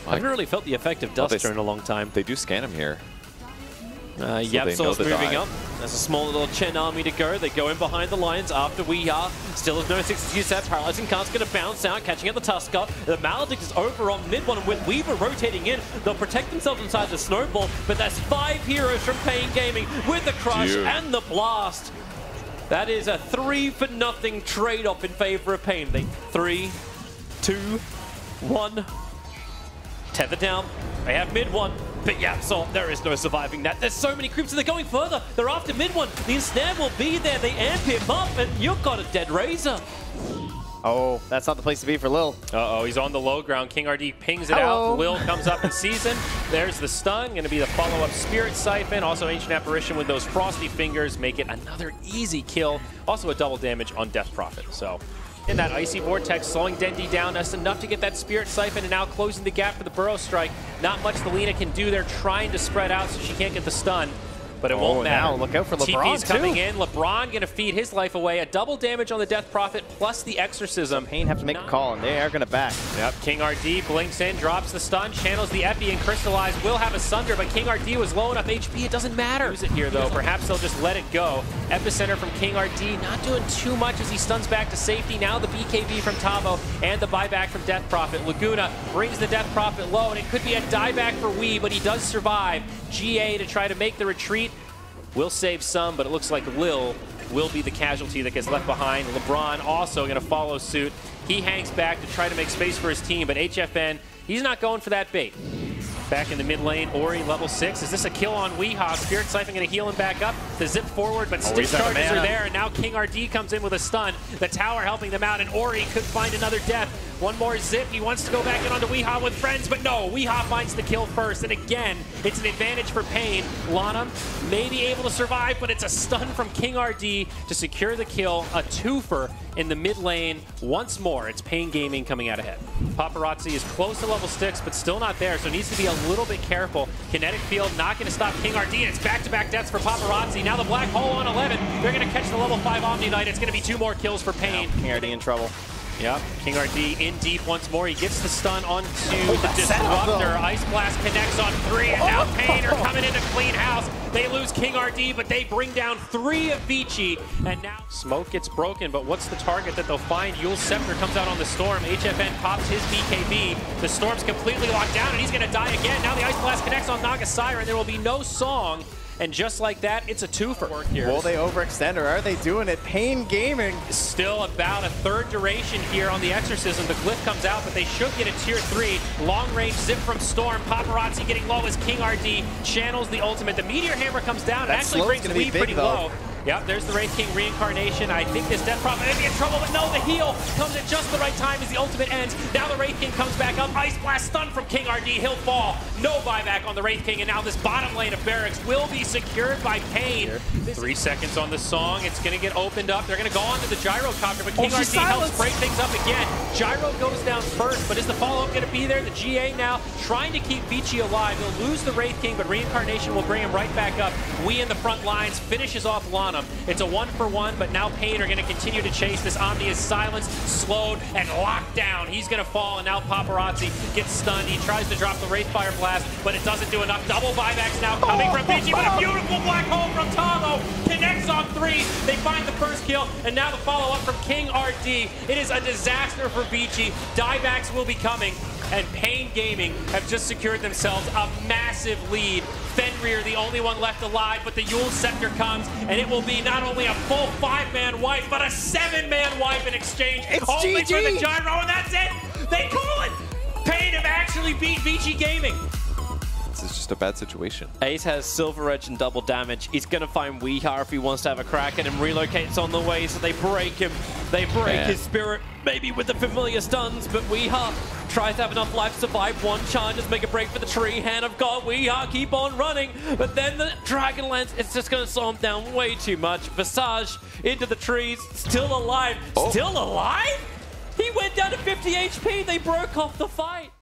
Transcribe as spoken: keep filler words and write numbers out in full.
I haven't really felt the effect of well, Duster in a long time. They do scan him here. Uh, So Yapsol's moving dive. up. There's a small little Chen army to go. They go in behind the lines after we are. Still has no sixty-two set. Paralyzing Cast's going to bounce out, catching up the Tusker. The Maledict is over on mid one, and with Weaver rotating in, they'll protect themselves inside the Snowball. But that's five heroes from Pain Gaming with the Crush Dude. and the Blast. That is a three for nothing trade-off in favor of Pain. They three, two, one. Tether down. They have mid one. But Yapsol, there is no surviving that. There's so many creeps, and they're going further. They're after mid one. The ensnare will be there. They amp him up, and you've got a dead Razor. Oh, that's not the place to be for Lil. Uh-oh, he's on the low ground. King R D pings it Hello. out. Lil comes up and sees him. There's the stun. Going to be the follow-up Spirit Siphon. Also Ancient Apparition with those frosty fingers make it another easy kill. Also a double damage on Death Prophet. So in that Icy Vortex, slowing Dendi down. That's enough to get that Spirit Siphon, and now closing the gap for the Burrow Strike. Not much the Lina can do. They're trying to spread out so she can't get the stun. But it Oh, won't matter. now look out for LeBron, T P's coming too. in. LeBron going to feed his life away. A double damage on the Death Prophet plus the Exorcism. Pain have to make a call, and they are going to back. Yep, King R D blinks in, drops the stun, channels the Epi, and Crystallize will have a Sunder, but King R D was low enough H P, it doesn't matter. Use it here, though. Perhaps they'll just let it go. Epicenter from King R D, not doing too much as he stuns back to safety. Now the B K B from Tavo and the buyback from Death Prophet. Laguna brings the Death Prophet low, and it could be a dieback for Wii, but he does survive. G A to try to make the retreat. Will save some, but it looks like Lil will be the casualty that gets left behind. LeBron also going to follow suit. He hangs back to try to make space for his team, but H F N, he's not going for that bait. Back in the mid lane, Ori level six. Is this a kill on Weehaw? Spirit Siphon going to heal him back up to zip forward, but Stitch he's out of charges are mana. there, and now King R D comes in with a stun. The tower helping them out, and Ori could find another death. One more zip. He wants to go back in onto Weehaw with friends, but no, Weehaw finds the kill first, and again, it's an advantage for Pain. Lana may be able to survive, but it's a stun from King R D to secure the kill. A twofer in the mid lane. Once more, it's Pain Gaming coming out ahead. Paparazzi is close to level six, but still not there, so needs to be a little bit careful. Kinetic Field not going to stop King R D, and it's back-to-back deaths for Paparazzi. Now the Black Hole on eleven. They're going to catch the level five Omni Knight. It's going to be two more kills for Pain. King R D in trouble. Yep, King R D in deep once more. He gets the stun onto Oh, the that setup, Disruptor. though. Ice Blast connects on three, and now Pain are coming into clean house. They lose King R D, but they bring down three of Vici, and now Smoke gets broken, but what's the target that they'll find? Yule's Scepter comes out on the Storm. H F N pops his B K B. The Storm's completely locked down, and he's going to die again. Now the Ice Blast connects on Naga Siren. There will be no song. And just like that, it's a twofer. Work here. Will they overextend, or are they doing it? Pain Gaming. Still about a third duration here on the Exorcism. The Glyph comes out, but they should get a tier three. Long range zip from Storm. Paparazzi getting low as King R D channels the ultimate. The Meteor Hammer comes down and That actually slow's brings gonna be Wii big, pretty though. low. Yep, there's the Wraith King reincarnation. I think this Death Prophet may be in trouble, but no, the heal comes at just the right time as the ultimate ends. Now the Wraith King comes back up. Ice Blast stun from King R D. He'll fall. No buyback on the Wraith King, and now this bottom lane of Barracks will be secured by Pain. Three seconds on the song. It's going to get opened up. They're going to go on to the Gyrocopter, but King Oh, R D she's helps silenced. break things up again. Gyro goes down first, but is the follow-up going to be there? The G A now trying to keep Vici alive. They'll lose the Wraith King, but Reincarnation will bring him right back up. We in the front lines finishes off Lana. It's a one for one, but now Pain are going to continue to chase. This Omni is silenced, slowed, and locked down. He's going to fall, and now Paparazzi gets stunned. He tries to drop the Wraithfire Blast, but it doesn't do enough. Double buybacks now coming from Vici, but a beautiful Black Hole from Tavo connects on three. They find the first kill, and now the follow-up from King R D. It is a disaster for Vici. Diebacks will be coming, and Pain Gaming have just secured themselves a massive lead. Fenrir, the only one left alive, but the Yule Scepter comes, and it will be not only a full five-man wipe, but a seven-man wipe in exchange. It's only G G. for the Gyro, and that's it! They call it! Pain have actually beat Vici Gaming. This is just a bad situation. Ace has Silver Edge and double damage. He's going to find Weehaw if he wants to have a crack at him. Relocates on the way, so they break him. They break Yeah. his spirit, maybe with the familiar stuns, but Weehaw tries to have enough life to survive. One charge, just make a break for the tree. Hand of God, Weehaw keep on running, but then the Dragonlance, it's just going to slow him down way too much. Visage into the trees, still alive. Oh. Still alive? He went down to fifty H P. They broke off the fight.